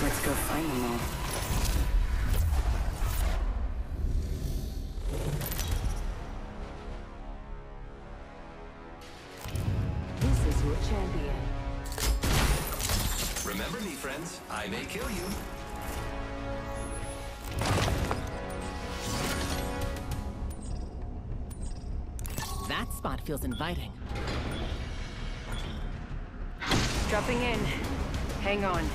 Let's go find them all. This is your champion. Remember me, friends. I may kill you. That spot feels inviting. Dropping in. Hang on.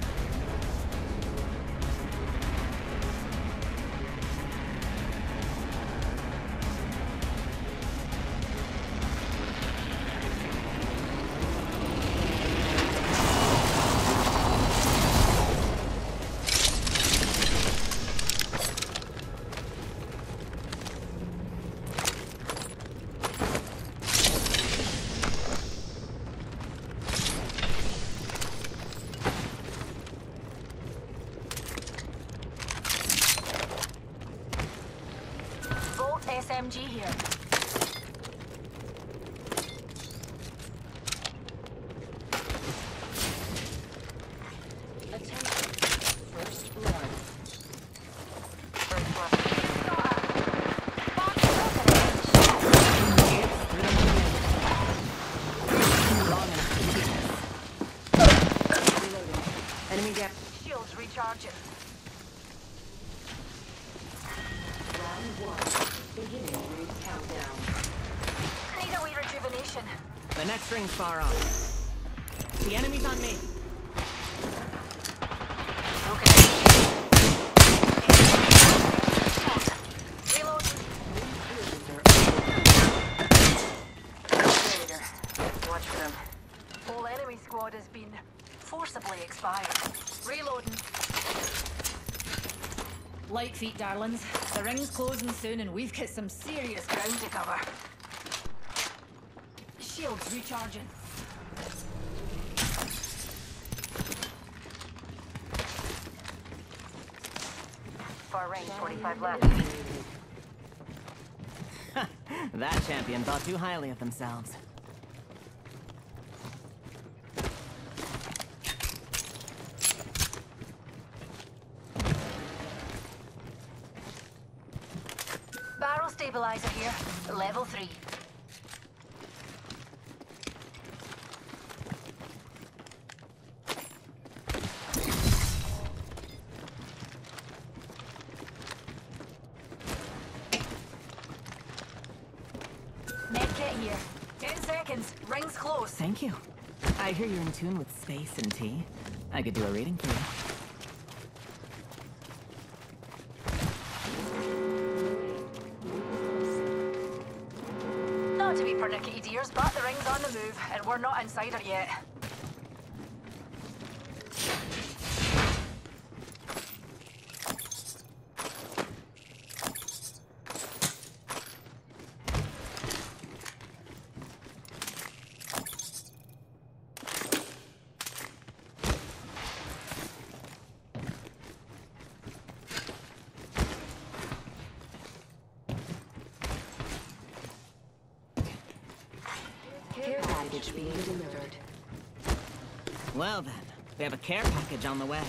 SMG here. Attention. First blood. First blood. Reloading. Enemy down. Shields recharging. Round one. Beginning ring countdown. Need a wee rejuvenation. The next ring's far off. The enemy's on me. Okay. Reload. Watch for them. Whole enemy squad has been forcibly expired. Reloading. Light feet, darlings. The ring's closing soon and we've got some serious ground to cover. Shields recharging. Far range, 45 left. That champion thought too highly of themselves. Barrel stabilizer here. Level 3. Medkit here. 10 seconds. Ring's close. Thank you. I hear you're in tune with space and tea. I could do a reading for you. Not to be pernickety dears, but the ring's on the move, and we're not inside her yet. Care package being delivered. Well then, we have a care package on the way.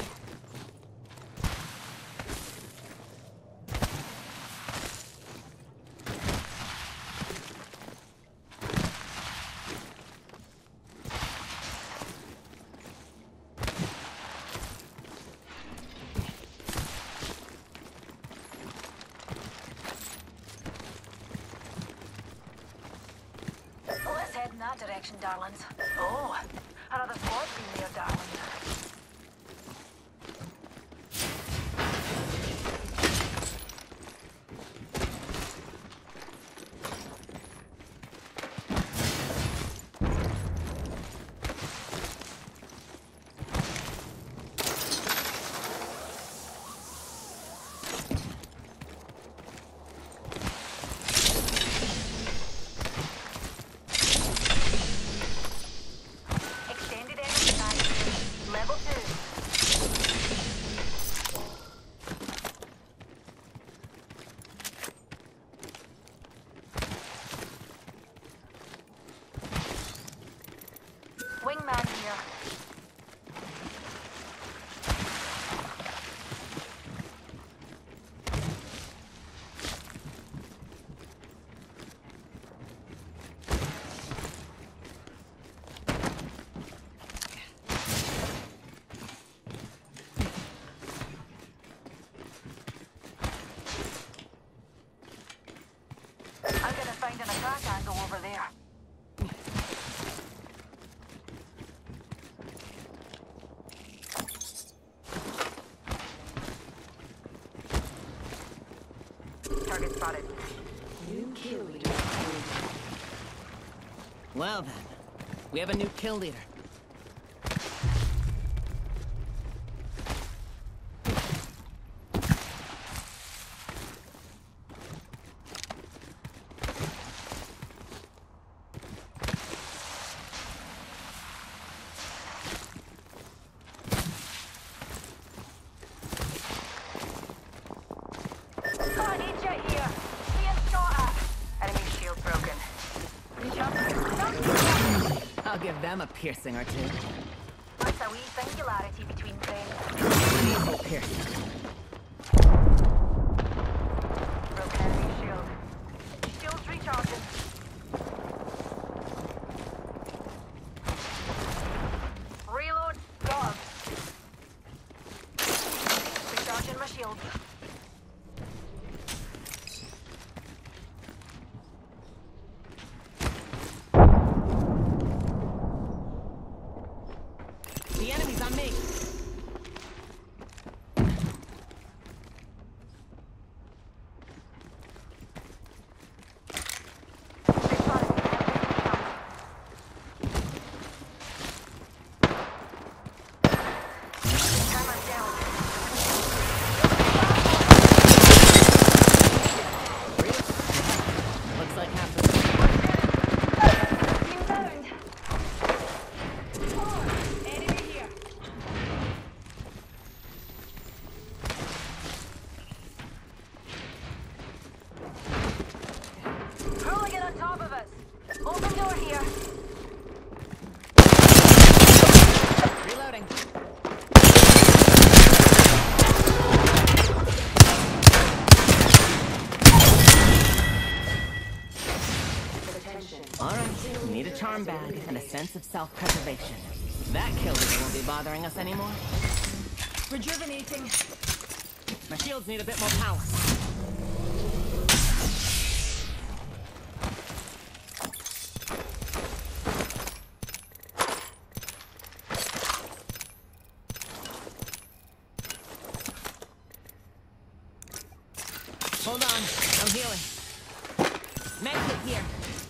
Let's head in that direction, darlings. Oh, another squad's been there, darling. Extended enemy Well then, we have a new kill leader. I'll give them a piercing or two. That's a wee singularity between friends. Full piercing. Broken enemy shield. Shield's recharging. Reload. Dog. Recharging my shield. The enemy's on me. Looks like half the Enemy here. Hooligan on top of us. Open door here. reloading. Alright, need a charm bag and a sense of self-preservation. That kill leader won't be bothering us anymore. Rejuvenating. My shields need a bit more power. Hold on, I'm healing. Medkit here.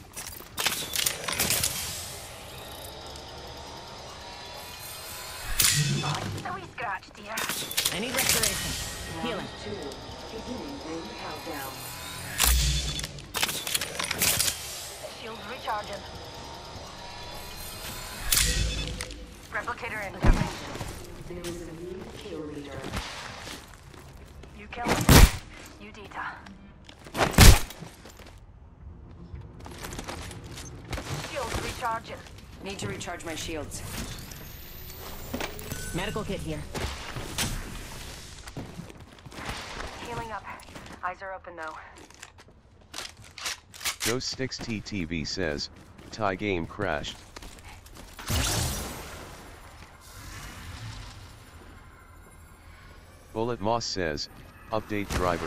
A wee scratch, dear. I need restoration. Healing. Beginning ring countdown. Shield's recharging. Replicator incoming. There is a new kill leader. You kill me. You Dita. Shield's recharging. Need to recharge my shields. Medical kit here. Healing up. Eyes are open though. Ghost Sticks TTV says, Thai game crashed. Bullet Moss says, update driver.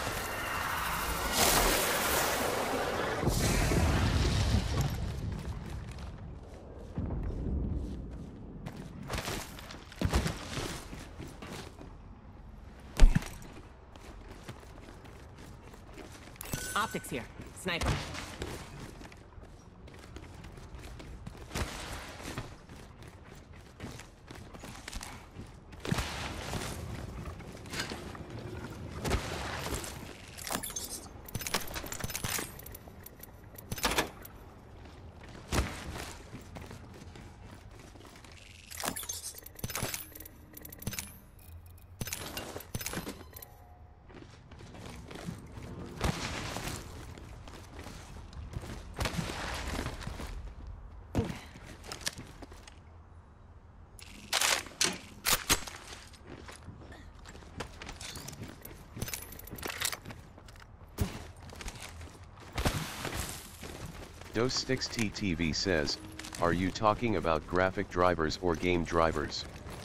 Optics here. Sniper. Ghost Sticks TTV says, are you talking about graphic drivers or game drivers?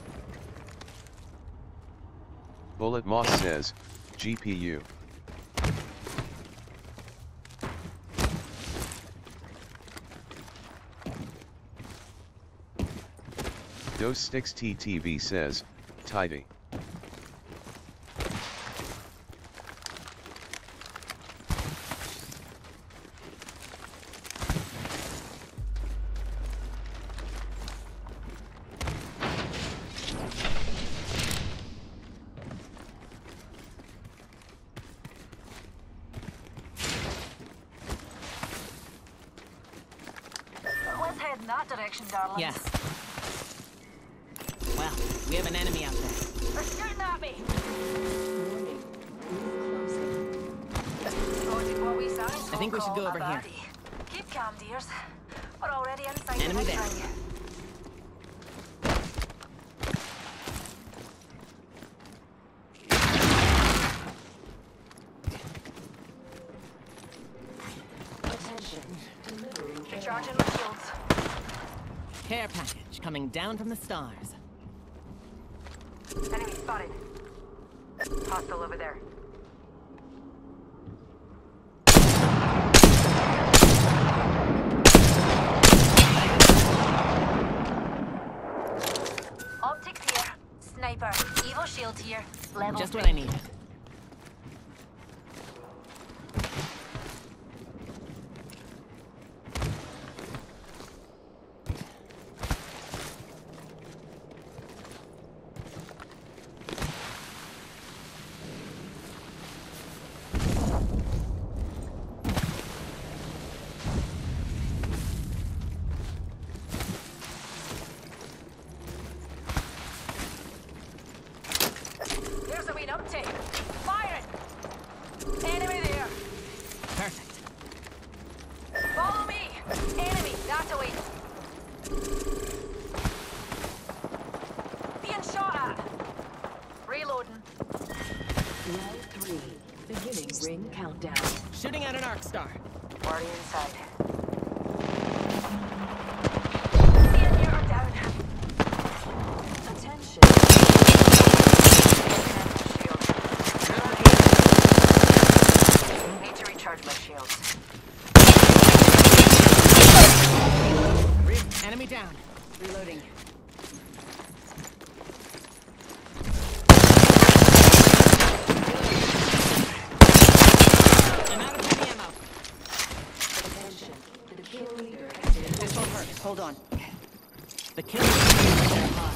Bullet Moss says, GPU. Ghost Sticks TTV says, tidy. that direction, darling. Yes. Well, we have an enemy out there. They're shooting at me! Warning. Ring Logic what we science I think we should go over here. Keep calm, dears. We're already inside Enemy the there. ring. Attention. Delivering care. Recharging my shields. Care package coming down from the stars. Enemy spotted. Hostile over there. Optics here. Sniper. Evo shield here. Level Just 3. what I needed. Here's a wee uptake. Firing! Enemy there. Perfect. Follow me! Enemy, that's a way. Being shot at. Reloading. Round 3. Beginning ring countdown. Shooting at an arc star. Already inside. Seeing you are down. Attention. Need to recharge my shields. Enemy down. Reloading. I'm out of heavy ammo. Attention. The kill leader has been This won't hurt. Hold on. The kill is hard.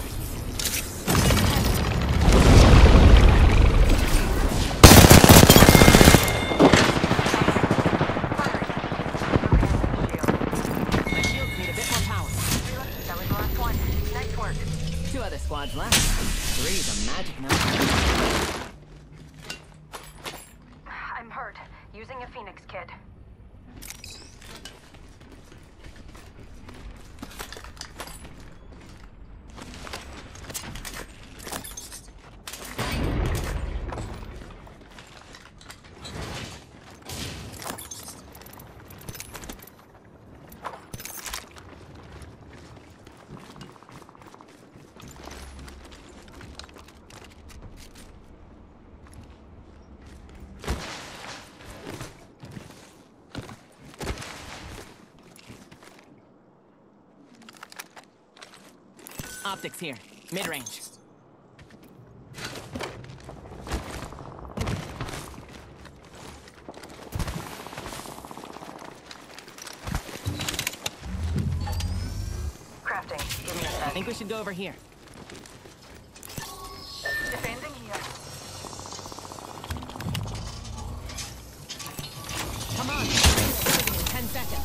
My shields need a bit more power. That was the last one. Nice work. 2 other squads left. 3 is a magic number. I'm hurt. Using a Phoenix kit. Optics here. Mid-range. Crafting. Give me a I sec. think we should go over here. Defending here. Come on. 10 seconds.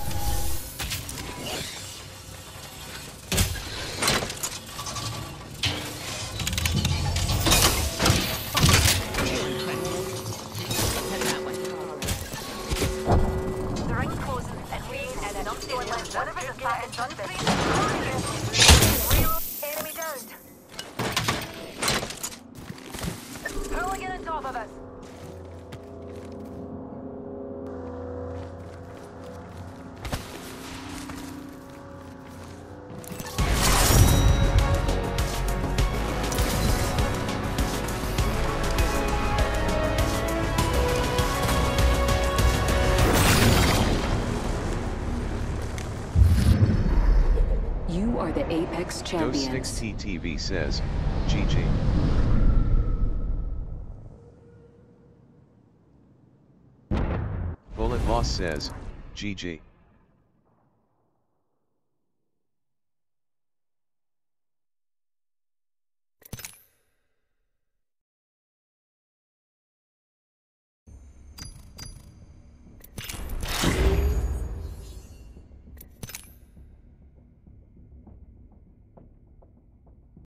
Head that way. The ring's closing and we ain't had enough to let one of us is back in sunset. Real enemy downed. Hooligan on top of us. You are the Apex champions. Dose6TTV says, GG. Bullet Boss says, GG.